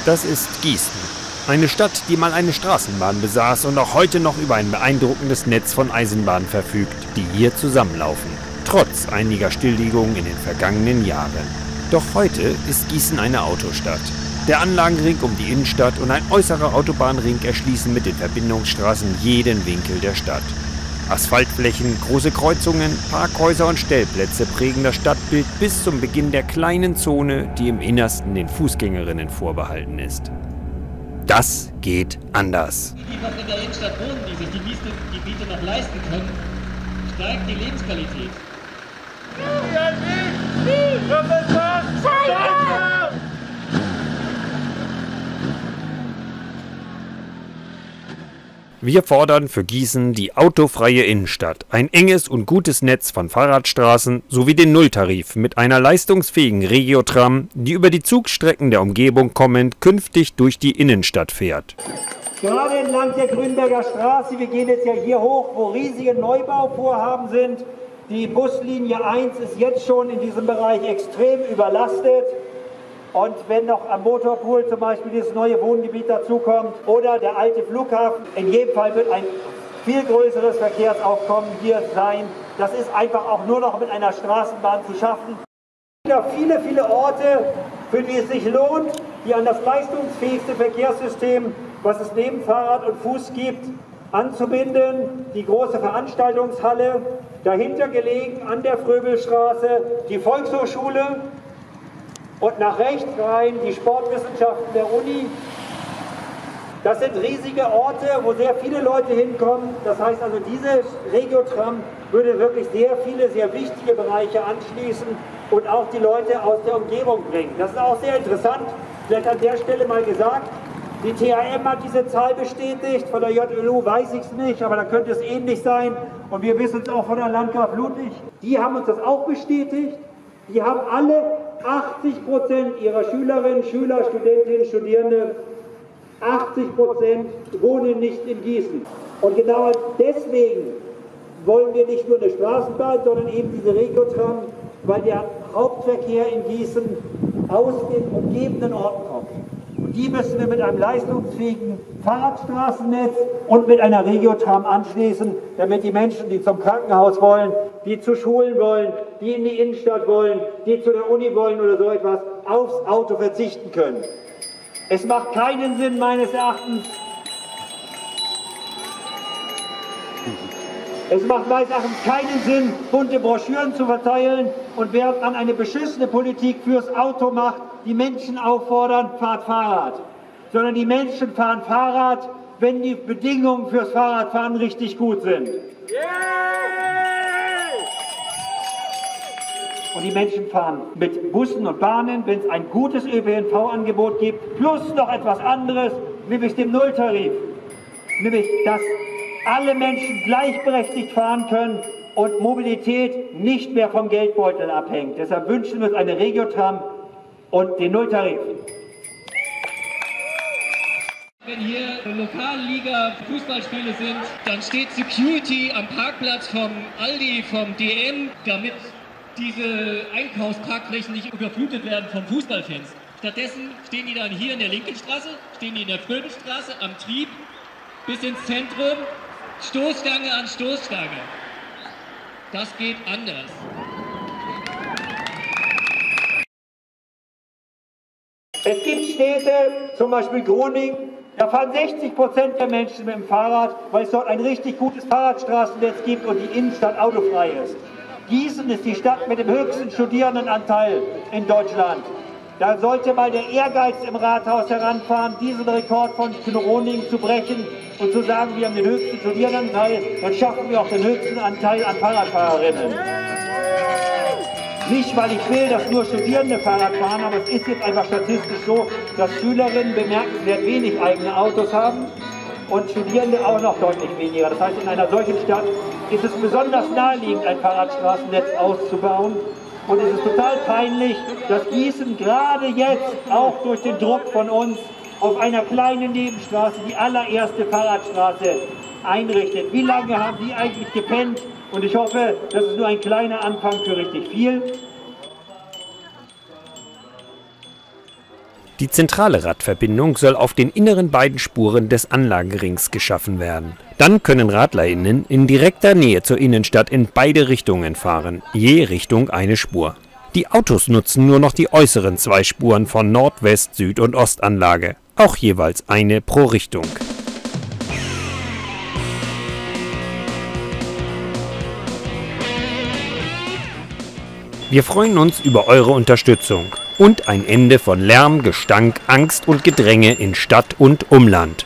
Das ist Gießen. Eine Stadt, die mal eine Straßenbahn besaß und auch heute noch über ein beeindruckendes Netz von Eisenbahnen verfügt, die hier zusammenlaufen. Trotz einiger Stilllegungen in den vergangenen Jahren. Doch heute ist Gießen eine Autostadt. Der Anlagenring um die Innenstadt und ein äußerer Autobahnring erschließen mit den Verbindungsstraßen jeden Winkel der Stadt. Asphaltflächen, große Kreuzungen, Parkhäuser und Stellplätze prägen das Stadtbild bis zum Beginn der kleinen Zone, die im Innersten den Fußgängerinnen vorbehalten ist. Das geht anders. Die noch in der Innenstadt wohnen, die sich die Miete noch leisten können, steigt die Lebensqualität. Wir fordern für Gießen die autofreie Innenstadt, ein enges und gutes Netz von Fahrradstraßen sowie den Nulltarif mit einer leistungsfähigen Regiotram, die über die Zugstrecken der Umgebung kommend künftig durch die Innenstadt fährt. Gerade entlang der Grünberger Straße, wir gehen jetzt ja hier hoch, wo riesige Neubauvorhaben sind. Die Buslinie 1 ist jetzt schon in diesem Bereich extrem überlastet. Und wenn noch am Motorpool zum Beispiel dieses neue Wohngebiet dazukommt oder der alte Flughafen, in jedem Fall wird ein viel größeres Verkehrsaufkommen hier sein. Das ist einfach auch nur noch mit einer Straßenbahn zu schaffen. Viele, viele Orte, für die es sich lohnt, die an das leistungsfähigste Verkehrssystem, was es neben Fahrrad und Fuß gibt, anzubinden. Die große Veranstaltungshalle, dahinter gelegen an der Fröbelstraße, die Volkshochschule und nach rechts rein die Sportwissenschaften der Uni. Das sind riesige Orte, wo sehr viele Leute hinkommen. Das heißt also, diese Regiotram würde wirklich sehr viele, sehr wichtige Bereiche anschließen und auch die Leute aus der Umgebung bringen. Das ist auch sehr interessant, vielleicht an der Stelle mal gesagt. Die THM hat diese Zahl bestätigt, von der JLU weiß ich es nicht, aber da könnte es ähnlich sein. Und wir wissen es auch von der Landgraf Ludwig. Die haben uns das auch bestätigt. Die haben alle 80% ihrer Schülerinnen, Schüler, Studentinnen, Studierende, 80% wohnen nicht in Gießen. Und genau deswegen wollen wir nicht nur eine Straßenbahn, sondern eben diese Regiotram, weil der Hauptverkehr in Gießen aus den umgebenden Orten kommt. Und die müssen wir mit einem leistungsfähigen Fahrradstraßennetz und mit einer Regiotram anschließen, damit die Menschen, die zum Krankenhaus wollen, die zu Schulen wollen, die in die Innenstadt wollen, die zu der Uni wollen oder so etwas, aufs Auto verzichten können. Es macht keinen Sinn, meines Erachtens, keinen Sinn, bunte Broschüren zu verteilen und während man eine beschissene Politik fürs Auto macht, die Menschen auffordern, fahrt Fahrrad. Sondern die Menschen fahren Fahrrad, wenn die Bedingungen fürs Fahrradfahren richtig gut sind. Und die Menschen fahren mit Bussen und Bahnen, wenn es ein gutes ÖPNV-Angebot gibt, plus noch etwas anderes, nämlich dem Nulltarif. Nämlich, dass alle Menschen gleichberechtigt fahren können und Mobilität nicht mehr vom Geldbeutel abhängt. Deshalb wünschen wir uns eine Regiotram und den Nulltarif. Wenn hier Lokalliga Fußballspiele sind, dann steht Security am Parkplatz vom Aldi, vom DM, damit diese Einkaufsparkflächen nicht überflutet werden von Fußballfans. Stattdessen stehen die dann hier in der Linkenstraße, stehen die in der Fröbelstraße am Trieb bis ins Zentrum, Stoßstange an Stoßstange. Das geht anders. Es gibt Städte, zum Beispiel Groningen, da fahren 60% der Menschen mit dem Fahrrad, weil es dort ein richtig gutes Fahrradstraßennetz gibt und die Innenstadt autofrei ist. Gießen ist die Stadt mit dem höchsten Studierendenanteil in Deutschland. Da sollte mal der Ehrgeiz im Rathaus heranfahren, diesen Rekord von Groningen zu brechen und zu sagen, wir haben den höchsten Studierendenanteil, dann schaffen wir auch den höchsten Anteil an Fahrradfahrerinnen. Nicht, weil ich will, dass nur Studierende Fahrrad fahren, aber es ist jetzt einfach statistisch so, dass Schülerinnen bemerkenswert wenig eigene Autos haben und Studierende auch noch deutlich weniger. Das heißt, in einer solchen Stadt ist es besonders naheliegend, ein Fahrradstraßennetz auszubauen. Und es ist total peinlich, dass Gießen gerade jetzt, auch durch den Druck von uns, auf einer kleinen Nebenstraße die allererste Fahrradstraße einrichtet. Wie lange haben die eigentlich gepennt? Und ich hoffe, das ist nur ein kleiner Anfang für richtig viel. Die zentrale Radverbindung soll auf den inneren beiden Spuren des Anlagenrings geschaffen werden. Dann können RadlerInnen in direkter Nähe zur Innenstadt in beide Richtungen fahren, je Richtung eine Spur. Die Autos nutzen nur noch die äußeren 2 Spuren von Nord-, West-, Süd- und Ostanlage, auch jeweils eine pro Richtung. Wir freuen uns über eure Unterstützung und ein Ende von Lärm, Gestank, Angst und Gedränge in Stadt und Umland.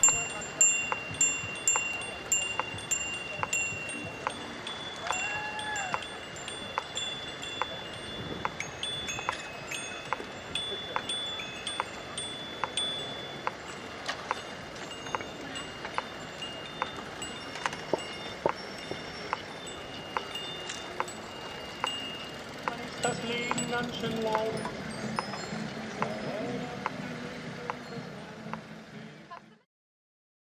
Das Leben ganz schön lang.